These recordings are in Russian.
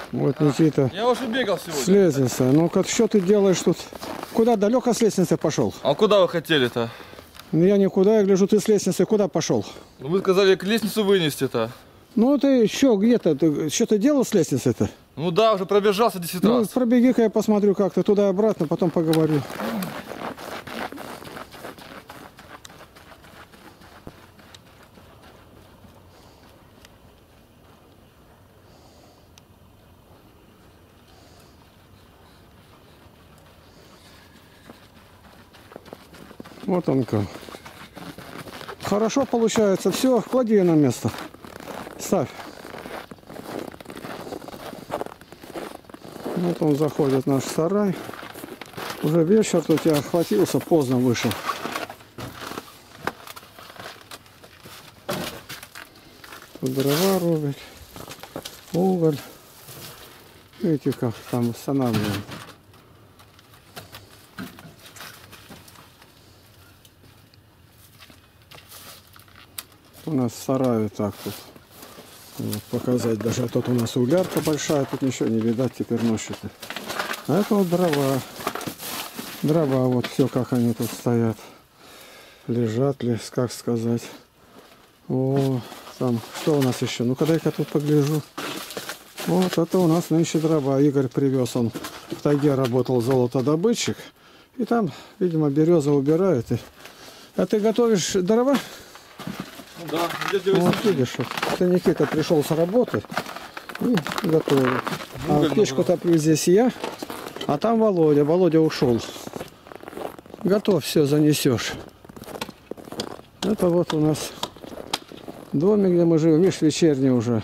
Вот Никита. Я уже бегал сегодня. С лестницы. Ну как что ты делаешь тут? Куда далеко с лестницы пошел? А куда вы хотели-то? Я никуда, я гляжу, ты с лестницы куда пошел? Вы сказали к лестницу вынести-то. Ну ты еще где-то, что ты делал с лестницы-то? Ну да, уже пробежался 10 Ну раз. пробеги-ка я посмотрю как ты туда и обратно, потом поговорю. Вот он как. Хорошо получается. Все, клади ее на место. Ставь. Вот он заходит в наш сарай. Уже вечер тут я охватился, поздно вышел. Тут дрова рубят, уголь. Видите, как там устанавливают. У нас в сарае так тут. Вот, показать даже. Тут у нас углярка большая, тут ничего не видать теперь ночью. А это вот дрова. Дрова, вот все как они тут стоят. Лежат ли, как сказать. О, там, что у нас еще? Ну-ка дай-ка тут погляжу. Вот это у нас нынче дрова. Игорь привез, он в тайге работал, золотодобытчик. И там, видимо, береза убирает. А ты готовишь дрова? Ну да, вот видишь, вот. Это Никита пришел с работы и готовит. А печку топлю здесь я, а там Володя. Володя ушел. Готов, все занесешь. Это вот у нас домик, где мы живем. Видишь, вечерний уже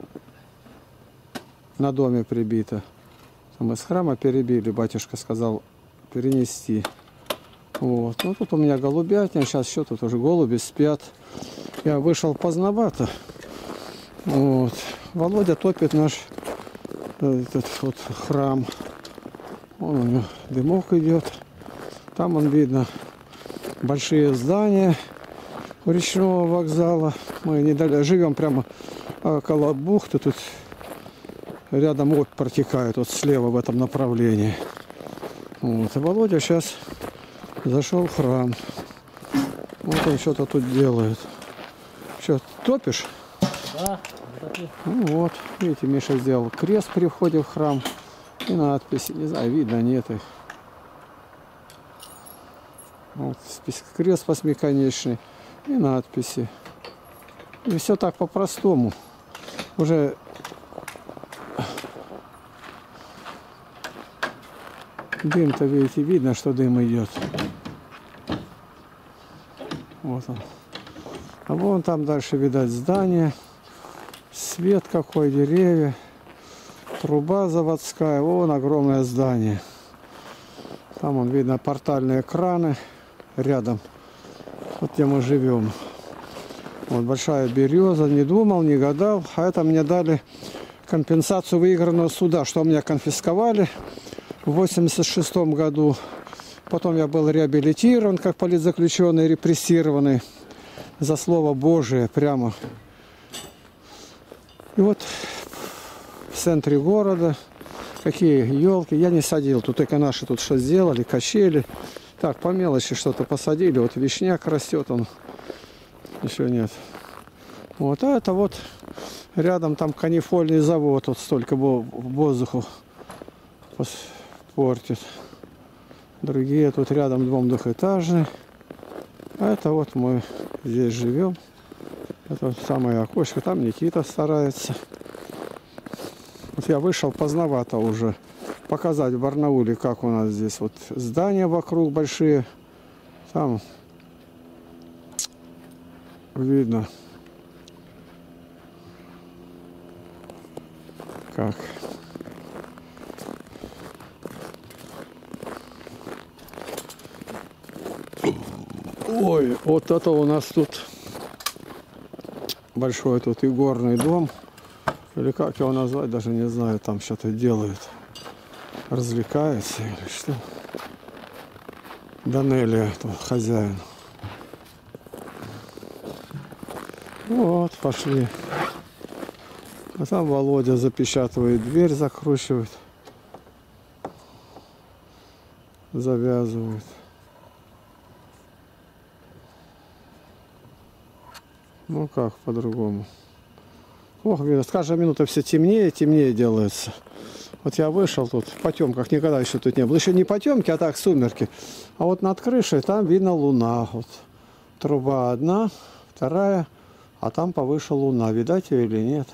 на доме прибито. Там из храма перебили, батюшка сказал перенести. Вот. Ну тут у меня голубятня, сейчас еще тут уже голуби спят. Я вышел поздновато. Вот. Володя топит наш этот вот храм. Вон у него дымок идет. Там он видно большие здания у речного вокзала. Мы недалеко живем прямо около бухты. Тут рядом Обь протекает вот слева в этом направлении. Вот. И Володя сейчас зашел в храм. Вот он что-то тут делает. Что, топишь? Да. Ну вот, видите, Миша сделал крест при входе в храм. И надписи, не знаю, видно, нет их. Вот, крест восьмиконечный. И надписи. И все так по-простому. Уже дым-то, видите, видно, что дым идет. Вот он. А вон там дальше, видать, здание. Свет какой, деревья. Труба заводская. Вон огромное здание. Там вон видно портальные краны рядом. Вот где мы живем. Вот большая береза. Не думал, не гадал. А это мне дали компенсацию выигранного суда, что у меня конфисковали в 86 году. Потом я был реабилитирован как политзаключенный, репрессированный за слово Божие прямо. И вот в центре города какие елки. Я не садил. Тут только наши тут что сделали, качели. Так, по мелочи что-то посадили. Вот вишняк растет, он еще нет. Вот, а это вот рядом там канифольный завод. Вот столько воздуху портит. Другие тут рядом дом двухэтажный. А это вот мы здесь живем. Это вот самое окошко. Там Никита старается. Вот я вышел поздновато уже. Показать в Барнауле, как у нас здесь вот здания вокруг большие. Там видно, как. Ой, вот это у нас тут большой тут игорный дом. Или как его назвать, даже не знаю, там что-то делают. Развлекается или что. Данелия, хозяин. Вот, пошли. А там Володя запечатывает дверь, закручивает. Завязывает. Ну как по-другому. Ох, с каждой минутой все темнее, темнее делается. Вот я вышел тут, в потемках никогда еще тут не было. Еще не потемки, а так сумерки. А вот над крышей там видно луна. Вот. Труба одна, вторая, а там повыше луна. Видать ее или нет?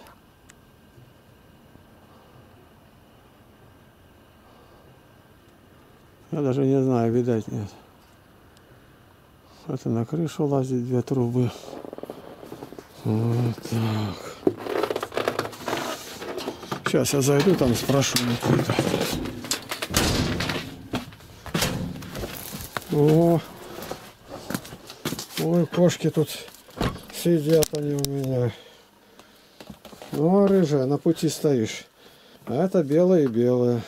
Я даже не знаю, видать нет. Это на крышу лазит две трубы. Вот так. Сейчас я зайду, там спрошу. О, ой, кошки тут сидят они у меня. Ну, рыжая, на пути стоишь. А это белая и белая.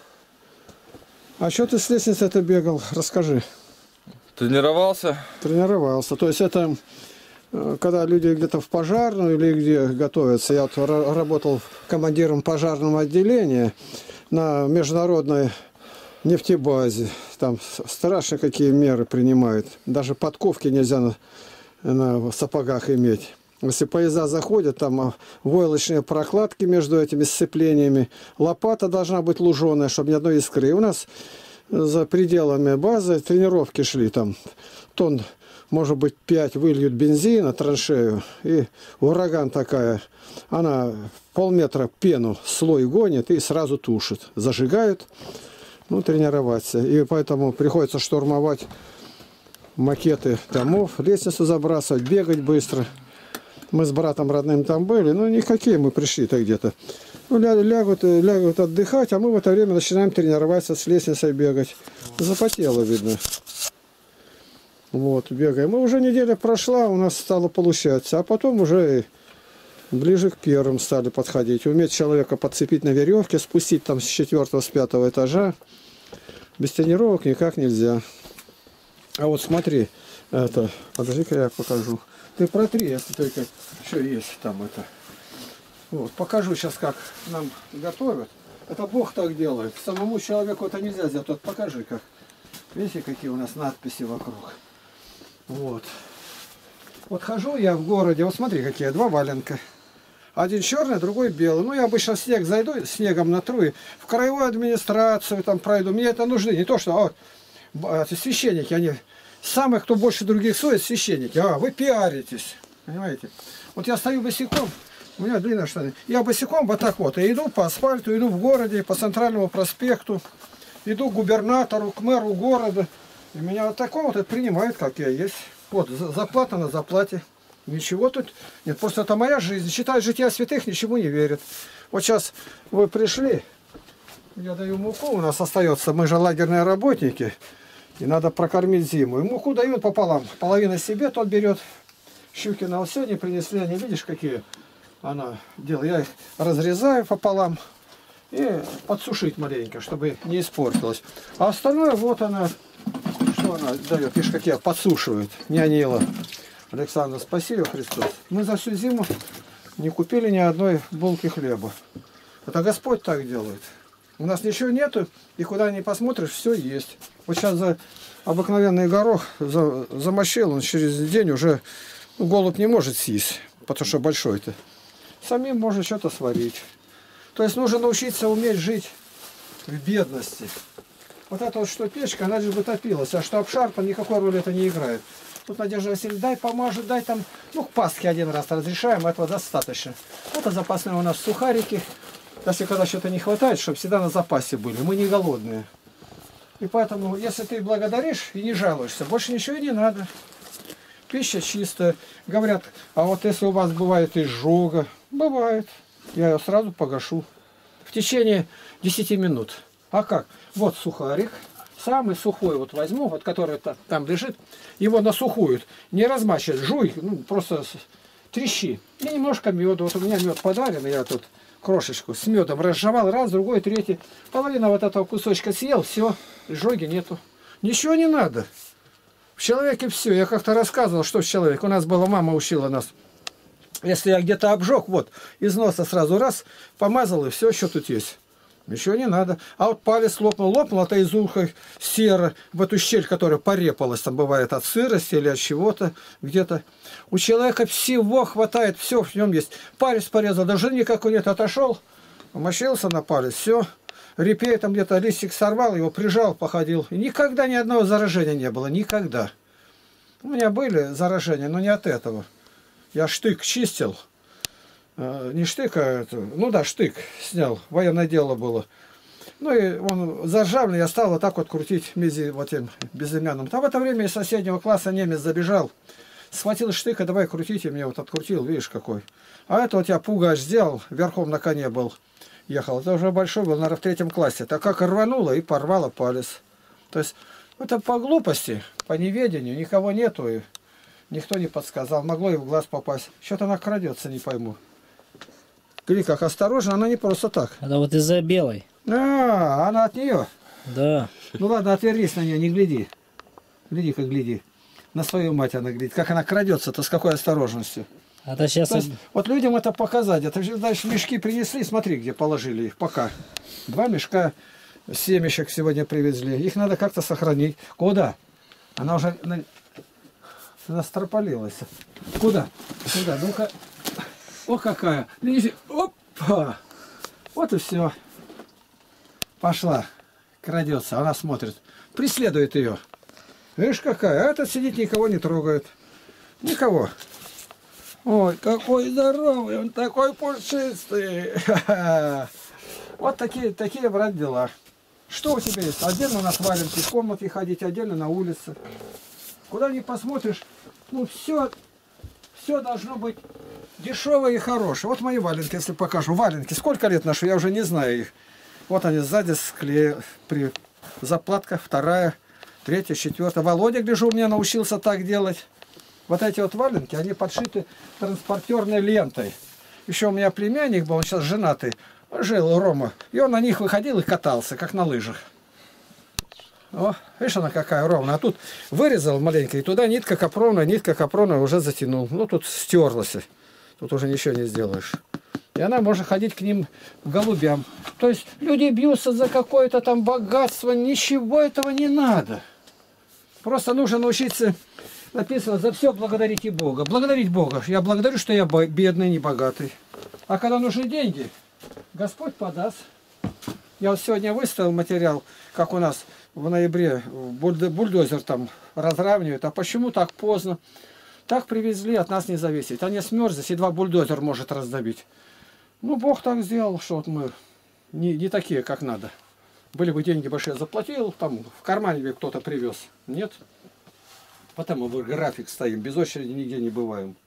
А что ты с лестницы-то бегал? Расскажи. Тренировался? Тренировался. То есть это когда люди где-то в пожарную или где готовятся. Я вот работал командиром пожарного отделения на международной нефтебазе. Там страшно какие меры принимают. Даже подковки нельзя на сапогах иметь. Если поезда заходят, там войлочные прокладки между этими сцеплениями. Лопата должна быть луженая, чтобы ни одной искры. И у нас за пределами базы тренировки шли. Там тонн, может быть, 5 выльют бензина, траншею. И ураган такая. Она полметра пену, слой гонит и сразу тушит. Зажигают. Ну, тренироваться. И поэтому приходится штурмовать макеты домов, лестницу забрасывать, бегать быстро. Мы с братом родным там были, ну никакие мы пришли-то где-то. Ну, лягут отдыхать, а мы в это время начинаем тренироваться, с лестницей бегать. Запотело, видно. Вот, бегаем. Мы уже неделя прошла, у нас стало получаться. А потом уже ближе к первым стали подходить. Уметь человека подцепить на веревке, спустить там с 4-го, с 5-го этажа. Без тренировок никак нельзя. А вот смотри, это, подожди-ка я покажу. Ты протри, если только что есть там это. Вот, покажу сейчас, как нам готовят. Это Бог так делает. Самому человеку это нельзя сделать. Вот покажи, как. Видите, какие у нас надписи вокруг. Вот. Вот хожу я в городе, вот смотри, какие два валенка. Один черный, другой белый. Ну, я обычно в снег зайду, снегом натру, и в краевую администрацию там пройду. Мне это нужны. Не то, что вот, священники, они самые, кто больше других стоит, священники. А, вы пиаритесь. Понимаете? Вот я стою босиком, у меня длинные штаны. Я босиком вот так вот. И иду по асфальту, иду в городе, по центральному проспекту. Иду к губернатору, к мэру города. И меня вот такого вот принимают, как я есть. Вот, заплата на заплате. Ничего тут нет, просто это моя жизнь. Считают жития святых, ничему не верят. Вот сейчас вы пришли, я даю муку, у нас остается, мы же лагерные работники, и надо прокормить зиму. И муку дают пополам, половина себе тот берет. Щукина вот сегодня принесли, они, видишь, какие она делает. Я их разрезаю пополам и подсушить маленько, чтобы не испортилось. А остальное вот она, что она дает, видишь, какие подсушивают, не анила. Александр, спаси ее, Христос. Мы за всю зиму не купили ни одной булки хлеба. Это Господь так делает. У нас ничего нету, и куда ни посмотришь, все есть. Вот сейчас за обыкновенный горох замочил, он через день уже голубь не может съесть, потому что большой-то. Самим можно что-то сварить. То есть нужно научиться уметь жить в бедности. Вот это вот что печка, она же бы топилась, а что обшарпан, никакой роли это не играет. Тут Надежда Васильевна, дай помажу, дай там, ну, к Пасхе один раз разрешаем, этого достаточно. Это запасные у нас сухарики. Если когда что-то не хватает, чтобы всегда на запасе были. Мы не голодные. И поэтому, если ты благодаришь и не жалуешься, больше ничего и не надо. Пища чистая. Говорят, а вот если у вас бывает изжога, бывает, я ее сразу погашу. В течение 10 минут. А как? Вот сухарик. Самый сухой вот возьму, вот который там лежит, его на сухую, не размачивай, жуй, ну, просто трещи. И немножко меда. Вот у меня мед подарен, я тут крошечку с медом разжевал, раз, другой, третий. Половина вот этого кусочка съел, все, жоги нету. Ничего не надо. В человеке все. Я как-то рассказывал, что в человеке. У нас была мама учила нас. Если я где-то обжег, вот, из носа сразу раз, помазал, и все, что тут есть. Ничего не надо. А вот палец лопнул, это из уха сера в эту щель, которая порепалась, там бывает от сырости или от чего-то где-то. У человека всего хватает, все в нем есть. Палец порезал, даже никакой нет, отошел, мочился на палец, все. Репей там где-то листик сорвал, его прижал, походил. И никогда ни одного заражения не было, никогда. У меня были заражения, но не от этого. Я штык чистил. Не штык, а это, ну да, штык снял, военное дело было. Ну и он заржавленный, я стал вот так вот крутить вот этим безымянным. Там в это время из соседнего класса немец забежал, схватил штык, а давай крутите, мне вот открутил, видишь какой. А это вот я пугач сделал, верхом на коне был, ехал. Это уже большой был, наверное, в 3 классе. Так как рвануло и порвало палец. То есть это по глупости, по неведению, никого нету, и никто не подсказал, могло и в глаз попасть. Что-то она крадется, не пойму. Гляди, как осторожно, она не просто так. Это вот из-за белой. А, она от нее? Да. Ну ладно, отвернись на нее, не гляди. Гляди, как гляди. На свою мать она глядит. Как она крадется-то, с какой осторожностью. Это сейчас... То есть, вот людям это показать. Это же, дальше мешки принесли, смотри, где положили их пока. 2 мешка семечек сегодня привезли. Их надо как-то сохранить. Куда? Она уже настропалилась. Куда? Куда? Ну-ка. О, какая! Опа! Вот и все. Пошла. Крадется. Она смотрит. Преследует ее. Видишь, какая? А этот сидит, никого не трогает. Никого. Ой, какой здоровый, он такой пушистый. Вот такие, брат, дела. Что у тебя есть? Отдельно на валенки в комнате ходить, отдельно на улице. Куда ни посмотришь, ну все должно быть дешевое и хорошее. Вот мои валенки, если покажу. Валенки, сколько лет ношу, я уже не знаю их. Вот они сзади при заплатках, 2, 3, 4. Володя, гляжу, у меня научился так делать. Вот эти вот валенки, они подшиты транспортерной лентой. Еще у меня племянник был, он сейчас женатый, жил Рома. И он на них выходил и катался, как на лыжах. О, видишь, она какая ровная. А тут вырезал маленько, и туда нитка капроновая уже затянул. Ну, тут стерлась. Тут уже ничего не сделаешь. И она может ходить к ним к голубям. То есть люди бьются за какое-то там богатство. Ничего этого не надо. Просто нужно научиться, написано, за все благодарите Бога. Благодарить Бога. Я благодарю, что я бедный, не богатый. А когда нужны деньги, Господь подаст. Я вот сегодня выставил материал, как у нас в ноябре бульдозер там разравнивает. А почему так поздно? Так привезли, от нас не зависит. Они смерзлись, едва бульдозер может раздавить. Ну, Бог так сделал, что вот мы не такие, как надо. Были бы деньги большие, заплатил, там в кармане кто-то привез. Нет. Потому мы в график стоим, без очереди нигде не бываем.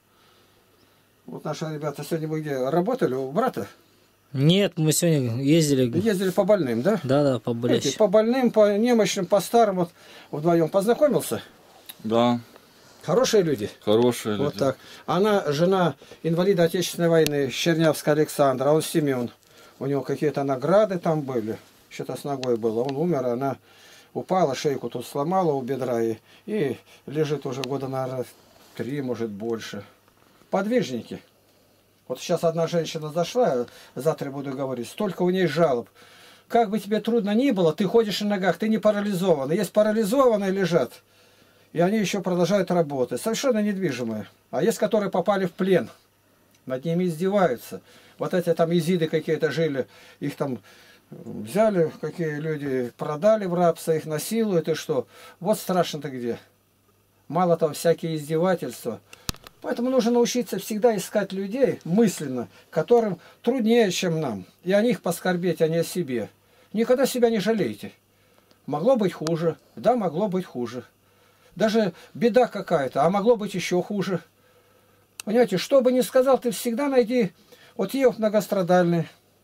Вот наши ребята сегодня вы где, работали у брата? Нет, мы сегодня ездили... Ездили по больным, да? Да, по болящим. По больным, по немощным, по старым. Вот вдвоем познакомился? Да. Хорошие люди? Хорошие люди. Вот так. Она жена инвалида Отечественной войны, Чернявская Александра, а он Семен. У него какие-то награды там были. Что-то с ногой было. Он умер, она упала, шейку тут сломала у бедра и лежит уже года, наверное, 3, может, больше. Подвижники. Вот сейчас одна женщина зашла, завтра буду говорить, столько у ней жалоб. Как бы тебе трудно ни было, ты ходишь на ногах, ты не парализован. Есть парализованные лежат, и они еще продолжают работать. Совершенно недвижимые. А есть, которые попали в плен. Над ними издеваются. Вот эти там езиды какие-то жили, их там взяли, какие люди, продали в рабство, их насилуют, и что? Вот страшно-то где. Мало того, всякие издевательства. Поэтому нужно научиться всегда искать людей мысленно, которым труднее, чем нам. И о них поскорбеть, а не о себе. Никогда себя не жалейте. Могло быть хуже. Да, могло быть хуже. Даже беда какая-то, а могло быть еще хуже. Понимаете, что бы ни сказал, ты всегда найди... Вот Иов многострадальный.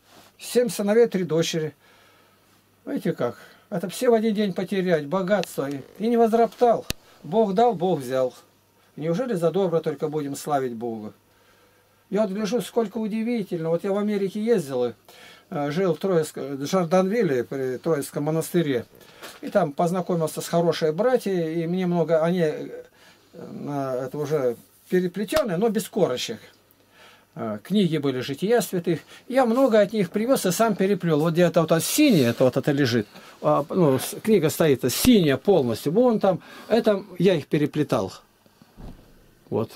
7 сыновей, 3 дочери. Видите как? Это все в один день потерять, богатство. И не возроптал. Бог дал, Бог взял. Неужели за добро только будем славить Бога? Я вот гляжу, сколько удивительно. Вот я в Америке ездил, жил в Жорданвилле, при Троицком монастыре. И там познакомился с хорошей братьей, и мне много, они это уже переплетенные, но без корочек. Книги были «Жития святых». Я много от них привез и сам переплел. Вот где-то вот синее, это лежит. Ну, книга стоит синяя полностью. Вон там, это я их переплетал. Вот.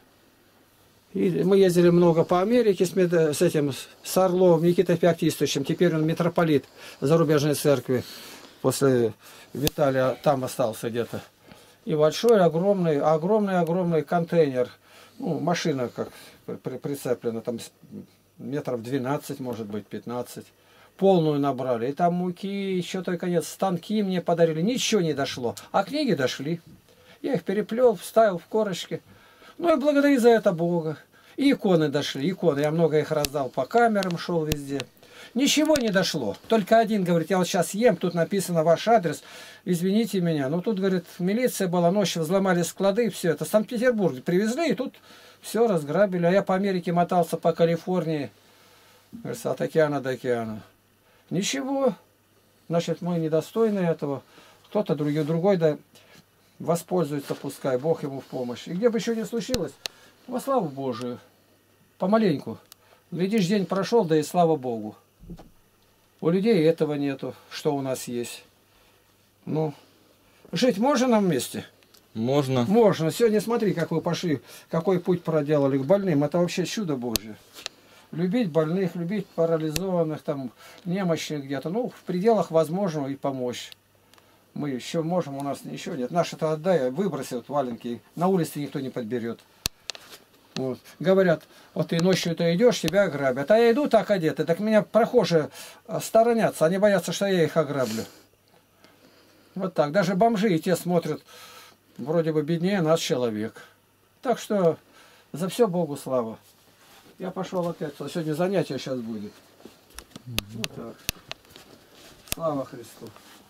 И мы ездили много по Америке с Орловым, Никитой Феоктистовичем. Теперь он митрополит зарубежной церкви. После Виталия там остался где-то. И большой, огромный контейнер. Ну, машина как прицеплена, там метров 12, может быть, 15. Полную набрали. И там муки, еще только нет, станки мне подарили. Ничего не дошло. А книги дошли. Я их переплел, вставил в корочки. Ну и благодарю за это Бога. И иконы дошли, иконы. Я много их раздал по камерам, шел везде. Ничего не дошло. Только один говорит, я вот сейчас ем, тут написано ваш адрес, извините меня. Ну тут, говорит, милиция была, ночью взломали склады, все это. Санкт-Петербург привезли, и тут все разграбили. А я по Америке мотался, по Калифорнии. Говорится, от океана до океана. Ничего. Значит, мы недостойны этого. Кто-то другой да воспользуется, пускай, Бог ему в помощь. И где бы еще не случилось, во славу Божию. Помаленьку. Глядишь, день прошел, да и слава Богу. У людей этого нету, что у нас есть. Ну, жить можно нам вместе? Можно. Можно. Сегодня смотри, как вы пошли, какой путь проделали к больным. Это вообще чудо Божье. Любить больных, любить парализованных, там, немощных где-то. Ну, в пределах возможного и помочь. Мы еще можем, у нас ничего нет. Наши-то отдай, выбросят валенки. На улице никто не подберет. Вот. Говорят, вот ты ночью-то идешь, тебя ограбят. А я иду так одетый, так меня прохожие сторонятся. Они боятся, что я их ограблю. Вот так. Даже бомжи и те смотрят, вроде бы беднее нас человек. Так что за все Богу слава. Я пошел опять. Сегодня занятие сейчас будет. Вот так. Слава Христу.